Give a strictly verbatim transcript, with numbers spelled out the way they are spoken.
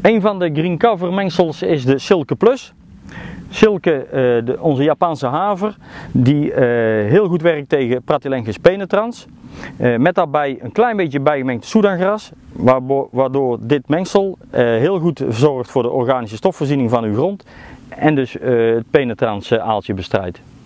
Een van de green cover mengsels is de Silke Plus. Silke, uh, de, onze Japanse haver, die uh, heel goed werkt tegen Pratylenchus penetrans. Uh, met daarbij een klein beetje bijgemengd soedangras, waardoor dit mengsel uh, heel goed zorgt voor de organische stofvoorziening van uw grond en dus uh, het penetrans aaltje bestrijdt.